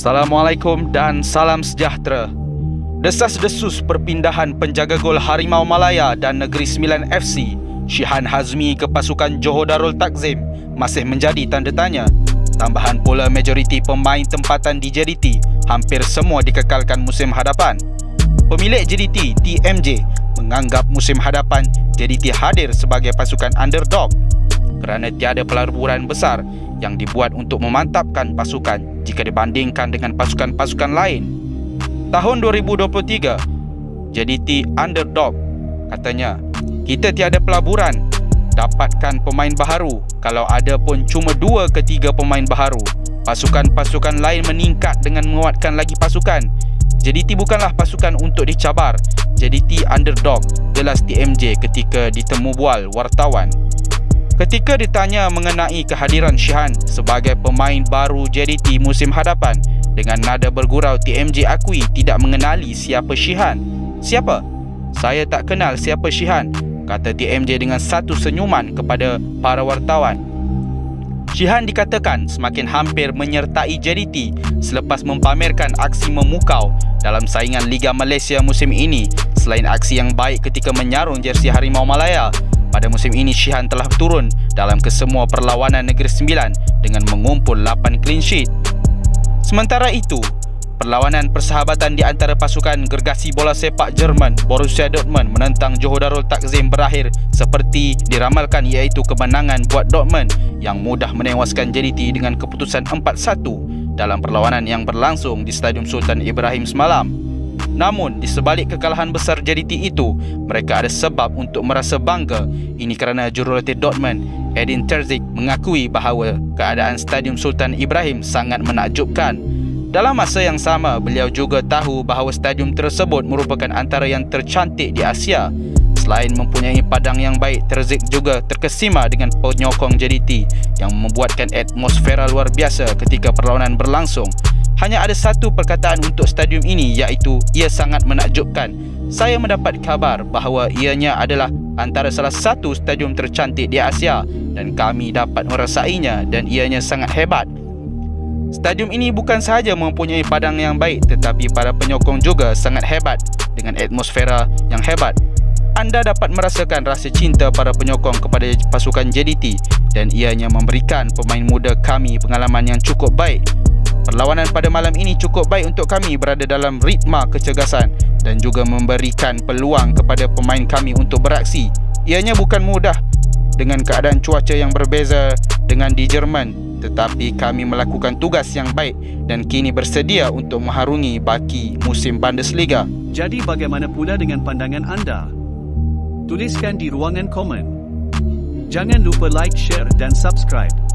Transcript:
Assalamualaikum dan salam sejahtera. Desas-desus perpindahan penjaga gol Harimau Malaya dan Negeri Sembilan FC, Shihan Hazmi ke pasukan Johor Darul Takzim masih menjadi tanda tanya. Tambahan pula majoriti pemain tempatan di JDT hampir semua dikekalkan musim hadapan. Pemilik JDT, TMJ, menganggap musim hadapan JDT hadir sebagai pasukan underdog kerana tiada pelaburan besar yang dibuat untuk memantapkan pasukan jika dibandingkan dengan pasukan-pasukan lain. Tahun 2023, JDT underdog, katanya. Kita tiada pelaburan, dapatkan pemain baharu. Kalau ada pun cuma 2 ke 3 pemain baharu. Pasukan-pasukan lain meningkat dengan menguatkan lagi pasukan. JDT bukanlah pasukan untuk dicabar. JDT underdog, jelas TMJ ketika ditemu bual wartawan. Ketika ditanya mengenai kehadiran Shihan sebagai pemain baru JDT musim hadapan, dengan nada bergurau TMJ akui tidak mengenali siapa Shihan. Siapa? Saya tak kenal siapa Shihan, kata TMJ dengan satu senyuman kepada para wartawan. Shihan dikatakan semakin hampir menyertai JDT selepas mempamerkan aksi memukau dalam saingan Liga Malaysia musim ini. Selain aksi yang baik ketika menyarung jersey Harimau Malaya, pada musim ini Shihan telah turun dalam kesemua perlawanan Negeri Sembilan dengan mengumpul 8 clean sheet. Sementara itu, perlawanan persahabatan di antara pasukan gergasi bola sepak Jerman Borussia Dortmund menentang Johor Darul Takzim berakhir seperti diramalkan, iaitu kemenangan buat Dortmund yang mudah menewaskan JDT dengan keputusan 4-1 dalam perlawanan yang berlangsung di Stadium Sultan Ibrahim semalam. Namun, di sebalik kekalahan besar JDT itu, mereka ada sebab untuk merasa bangga. Ini kerana jurulatih Dortmund, Edin Terzic, mengakui bahawa keadaan Stadium Sultan Ibrahim sangat menakjubkan. Dalam masa yang sama, beliau juga tahu bahawa stadium tersebut merupakan antara yang tercantik di Asia. Selain mempunyai padang yang baik, Terzic juga terkesima dengan penyokong JDT yang membuatkan atmosfera luar biasa ketika perlawanan berlangsung. Hanya ada satu perkataan untuk stadium ini, iaitu ia sangat menakjubkan. Saya mendapat kabar bahawa ianya adalah antara salah satu stadium tercantik di Asia dan kami dapat merasainya dan ianya sangat hebat. Stadium ini bukan sahaja mempunyai padang yang baik, tetapi para penyokong juga sangat hebat dengan atmosfera yang hebat. Anda dapat merasakan rasa cinta para penyokong kepada pasukan JDT dan ianya memberikan pemain muda kami pengalaman yang cukup baik. Perlawanan pada malam ini cukup baik untuk kami berada dalam ritma kecergasan dan juga memberikan peluang kepada pemain kami untuk beraksi. Ianya bukan mudah dengan keadaan cuaca yang berbeza dengan di Jerman, tetapi kami melakukan tugas yang baik dan kini bersedia untuk mengharungi baki musim Bundesliga. Jadi bagaimana pula dengan pandangan anda? Tuliskan di ruangan komen. Jangan lupa like, share dan subscribe.